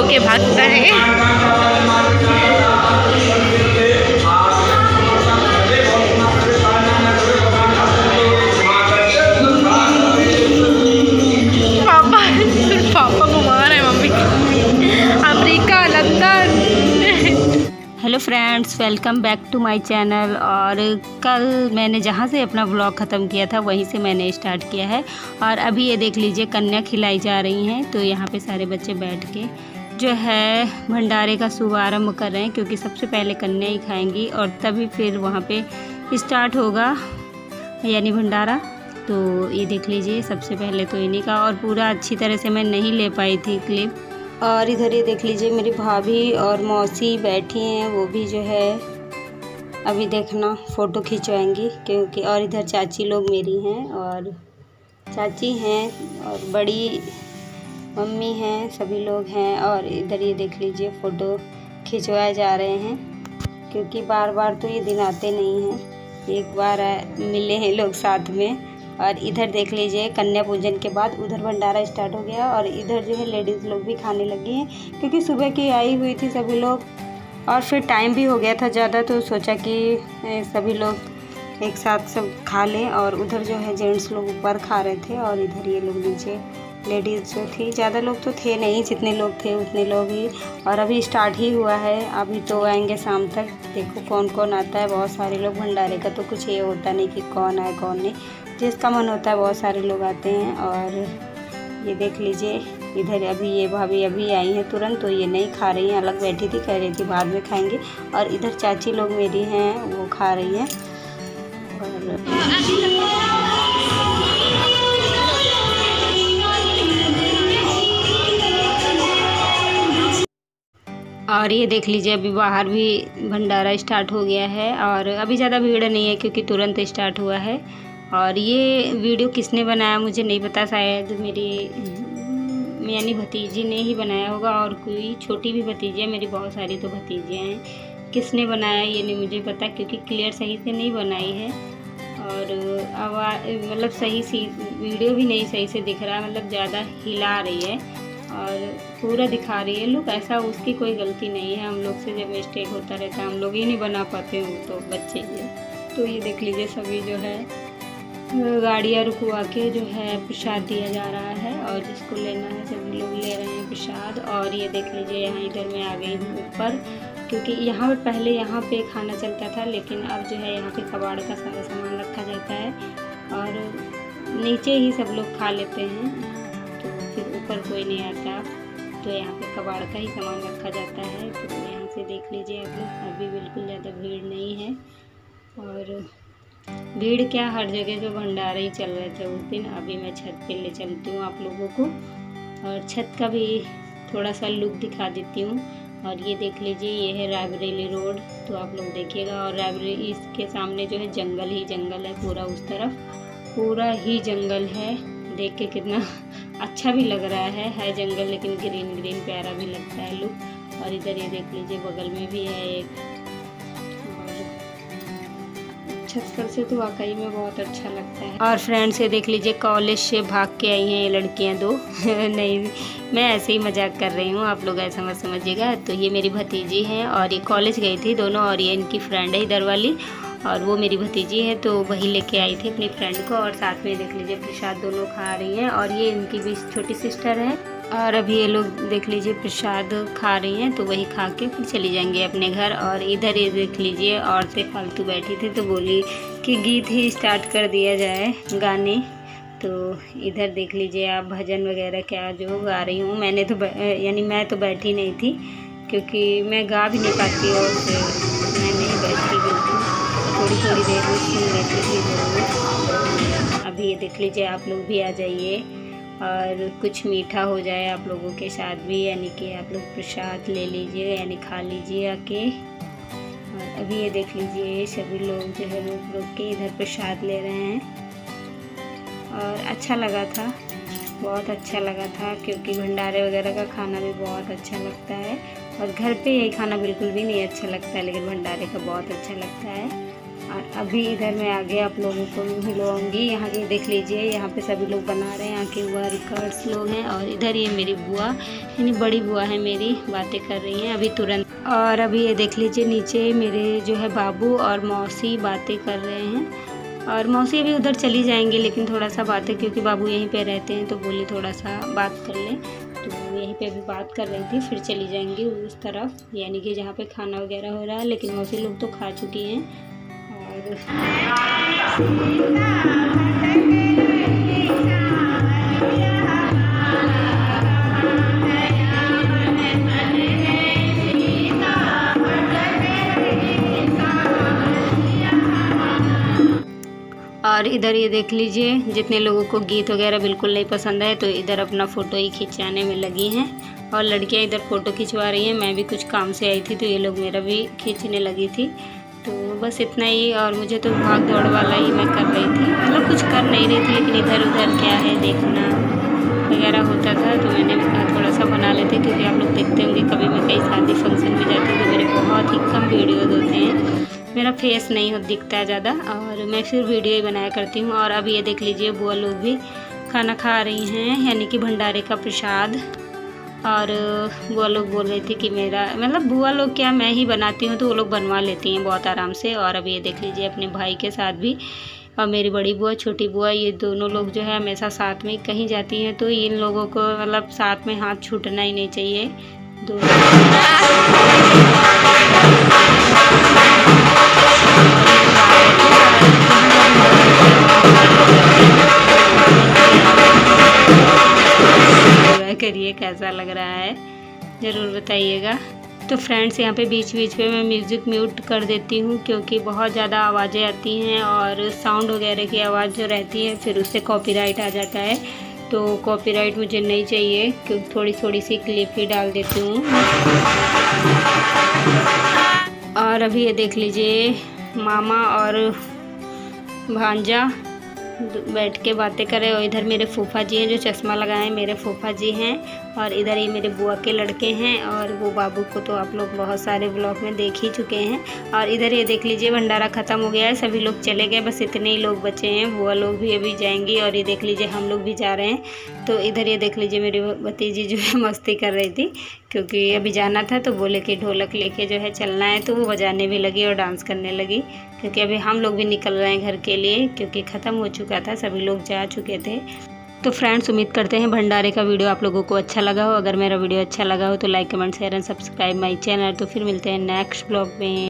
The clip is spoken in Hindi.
के भागता है। पापा सिर्फ पापा घुमा रहे हैं मम्मी, America, London. Hello friends, welcome back to my channel. और कल मैंने जहाँ से अपना व्लॉग ख़त्म किया था वहीं से मैंने स्टार्ट किया है। और अभी ये देख लीजिए कन्या खिलाई जा रही हैं, तो यहाँ पे सारे बच्चे बैठ के जो है भंडारे का शुभारंभ कर रहे हैं, क्योंकि सबसे पहले कन्या ही खाएंगी और तभी फिर वहाँ पे स्टार्ट होगा यानी भंडारा। तो ये देख लीजिए सबसे पहले तो इन्हीं का, और पूरा अच्छी तरह से मैं नहीं ले पाई थी क्लिप। और इधर ये देख लीजिए मेरी भाभी और मौसी बैठी हैं, वो भी जो है अभी देखना फ़ोटो खिंचवाएंगी क्योंकि। और इधर चाची लोग मेरी हैं, और चाची हैं और बड़ी मम्मी हैं, सभी लोग हैं। और इधर ये देख लीजिए फ़ोटो खिंचवाए जा रहे हैं, क्योंकि बार बार तो ये दिन आते नहीं हैं, एक बार मिले हैं लोग साथ में। और इधर देख लीजिए कन्या पूजन के बाद उधर भंडारा स्टार्ट हो गया, और इधर जो है लेडीज़ लोग भी खाने लगी हैं, क्योंकि सुबह की आई हुई थी सभी लोग, और फिर टाइम भी हो गया था ज़्यादा, तो सोचा कि सभी लोग एक साथ सब खा लें। और उधर जो है जेंट्स लोग ऊपर खा रहे थे, और इधर ये लोग नीचे लेडीज़ जो थी, ज़्यादा लोग तो थे नहीं, जितने लोग थे उतने लोग ही। और अभी स्टार्ट ही हुआ है, अभी तो आएंगे शाम तक। देखो कौन कौन आता है, बहुत सारे लोग। भंडारे का तो कुछ ये होता नहीं कि कौन आए कौन नहीं, जिसका मन होता है बहुत सारे लोग आते हैं। और ये देख लीजिए इधर अभी ये भाभी अभी आई हैं तुरंत, तो ये नहीं खा रही हैं, अलग बैठी थी, कह रही थी बाद में खाएंगे। और इधर चाची लोग मेरी हैं, वो खा रही हैं। और ये देख लीजिए अभी बाहर भी भंडारा स्टार्ट हो गया है, और अभी ज़्यादा भीड़ नहीं है क्योंकि तुरंत स्टार्ट हुआ है। और ये वीडियो किसने बनाया मुझे नहीं पता, शायद मेरी यानी भतीजी ने ही बनाया होगा, और कोई छोटी भी भतीजी है मेरी, बहुत सारी तो भतीजियाँ हैं। किसने बनाया ये नहीं मुझे पता, क्योंकि क्लियर सही से नहीं बनाई है। और आवाज़ मतलब सही सी वीडियो भी नहीं सही से दिख रहा है, मतलब ज़्यादा हिला रही है और पूरा दिखा रही है लुक। ऐसा उसकी कोई गलती नहीं है, हम लोग से जब मिस्टेक होता रहता है हम लोग ही नहीं बना पाते हो, तो बच्चे ये। तो ये देख लीजिए सभी जो है गाड़ियाँ रुकवा के जो है प्रसाद दिया जा रहा है, और जिसको लेना है सभी लोग ले रहे हैं प्रसाद। और ये देख लीजिए यहाँ इधर मैं आ गई हूँ ऊपर, क्योंकि यहाँ पर पहले यहाँ पे खाना चलता था, लेकिन अब जो है यहाँ पे कबाड़ का सारा सामान रखा जाता है, और नीचे ही सब लोग खा लेते हैं, तो फिर ऊपर कोई नहीं आता, तो यहाँ पे कबाड़ का ही सामान रखा जाता है। तो यहाँ से देख लीजिए आप लोग, अभी बिल्कुल ज़्यादा भीड़ नहीं है। और भीड़ क्या, हर जगह जो भंडारे ही चल रहे थे उस दिन। अभी मैं छत पे ले चलती हूँ आप लोगों को, और छत का भी थोड़ा सा लुक दिखा देती हूँ। और ये देख लीजिए ये है रायबरेली रोड, तो आप लोग देखिएगा। और रायबरेली इसके सामने जो है जंगल ही जंगल है, पूरा उस तरफ पूरा ही जंगल है। देख के कितना अच्छा भी लग रहा है जंगल, लेकिन ग्रीन ग्रीन प्यारा भी लगता है लुक। और इधर ये देख लीजिए बगल में भी है एक, छत पर से तो वाकई में बहुत अच्छा लगता है। और फ्रेंड्स ये देख लीजिए कॉलेज से भाग के आई हैं ये लड़कियां दो नहीं, मैं ऐसे ही मजाक कर रही हूँ, आप लोग ऐसा मत समझिएगा। तो ये मेरी भतीजी हैं, और ये कॉलेज गई थी दोनों, और ये इनकी फ्रेंड है इधर वाली, और वो मेरी भतीजी है, तो वही लेके आई थी अपनी फ्रेंड को। और साथ में देख लीजिए प्रसाद दोनों खा रही हैं, और ये इनकी भी छोटी सिस्टर है। और अभी ये लोग देख लीजिए प्रसाद खा रही हैं, तो वही खा के फिर चली जाएंगे अपने घर। और इधर ये देख लीजिए औरतें फालतू बैठी थी, तो बोली कि गीत ही स्टार्ट कर दिया जाए गाने। तो इधर देख लीजिए आप भजन वगैरह क्या जो गा रही हूँ। मैंने तो यानी मैं तो बैठी नहीं थी, क्योंकि मैं गा भी नहीं पाती, और मैं नहीं बैठी बिल्कुल, थोड़ी थोड़ी देर में सुन लेती थी ज़रूर। अभी ये देख लीजिए आप लोग भी आ जाइए, और कुछ मीठा हो जाए आप लोगों के साथ भी, यानी कि आप लोग प्रसाद ले लीजिए, यानी खा लीजिए आके। और अभी ये देख लीजिए सभी लोग जो है रुक रुक के इधर प्रसाद ले रहे हैं, और अच्छा लगा था, बहुत अच्छा लगा था, क्योंकि भंडारे वगैरह का खाना भी बहुत अच्छा लगता है। और घर पे यही खाना बिल्कुल भी नहीं अच्छा लगता है, लेकिन भंडारे का बहुत अच्छा लगता है। और अभी इधर मैं आगे आप लोगों को मिलवाऊंगी। यहाँ ये देख लीजिए, यहाँ पे सभी लोग बना रहे हैं, यहाँ के वर्कर्स लोग हैं। और इधर ये मेरी बुआ, यानी बड़ी बुआ है मेरी, बातें कर रही हैं अभी तुरंत। और अभी ये देख लीजिए नीचे मेरे जो है बाबू और मौसी बातें कर रहे हैं। और मौसी अभी उधर चली जाएंगी, लेकिन थोड़ा सा बातें, क्योंकि बाबू यहीं पे रहते हैं तो बोली थोड़ा सा बात कर लें, तो यहीं पे अभी बात कर रही थी। फिर चली जाएंगी उस तरफ, यानी कि जहाँ पे खाना वगैरह हो रहा है। लेकिन मौसी लोग तो खा चुकी हैं। और इधर ये देख लीजिए, जितने लोगों को गीत वगैरह बिल्कुल नहीं पसंद है तो इधर अपना फ़ोटो ही खिंचाने में लगी हैं। और लड़कियां इधर फ़ोटो खिंचवा रही हैं। मैं भी कुछ काम से आई थी तो ये लोग मेरा भी खींचने लगी थी। तो बस इतना ही। और मुझे तो भाग दौड़ वाला ही मैं कर रही थी, मतलब कुछ कर नहीं रही थी, लेकिन इधर उधर क्या है देखना वगैरह होता था। तो मैंने कहा थोड़ा सा बना लेते, क्योंकि आप लोग देखते होंगे कभी मैं कहीं शादी फंक्शन में जाती हूँ तो मेरे बहुत ही कम वीडियोज़ होते हैं, मेरा फेस नहीं हो दिखता है ज़्यादा, और मैं फिर वीडियो ही बनाया करती हूँ। और अब ये देख लीजिए बुआ लोग भी खाना खा रही हैं, यानी कि भंडारे का प्रसाद। और बुआ लोग बोल रही थी कि मेरा, मतलब बुआ लोग क्या, मैं ही बनाती हूँ तो वो लोग बनवा लेती हैं बहुत आराम से। और अब ये देख लीजिए अपने भाई के साथ भी, और मेरी बड़ी बुआ छोटी बुआ, ये दोनों लोग जो है हमेशा साथ में कहीं जाती हैं तो इन लोगों को मतलब साथ में हाथ छूटना ही नहीं चाहिए। करिए कैसा लग रहा है ज़रूर बताइएगा। तो फ्रेंड्स यहाँ पे बीच बीच में मैं म्यूज़िक म्यूट कर देती हूँ, क्योंकि बहुत ज़्यादा आवाज़ें आती हैं और साउंड वगैरह की आवाज़ जो रहती है फिर उससे कॉपीराइट आ जाता है। तो कॉपीराइट मुझे नहीं चाहिए, क्योंकि थोड़ी थोड़ी सी क्लिप ही डाल देती हूँ। और अभी ये देख लीजिए मामा और भांजा बैठ के बातें करें। और इधर मेरे फूफा जी हैं जो चश्मा लगाए, मेरे फूफा जी हैं। और इधर ये मेरे बुआ के लड़के हैं, और वो बाबू को तो आप लोग बहुत सारे ब्लॉग में देख ही चुके हैं। और इधर ये देख लीजिए भंडारा ख़त्म हो गया है, सभी लोग चले गए, बस इतने ही लोग बचे हैं। बुआ लोग भी अभी जाएंगी, और ये देख लीजिए हम लोग भी जा रहे हैं। तो इधर ये देख लीजिए मेरी भतीजी जो है मस्ती कर रही थी, क्योंकि अभी जाना था तो बोले कि ढोलक लेके जो है चलना है, तो वो बजाने भी लगी और डांस करने लगी। क्योंकि अभी हम लोग भी निकल रहे हैं घर के लिए, क्योंकि ख़त्म हो चुका था, सभी लोग जा चुके थे। तो फ्रेंड्स उम्मीद करते हैं भंडारे का वीडियो आप लोगों को अच्छा लगा हो। अगर मेरा वीडियो अच्छा लगा हो तो like comment share and subscribe my channel. तो फिर मिलते हैं नेक्स्ट ब्लॉग में।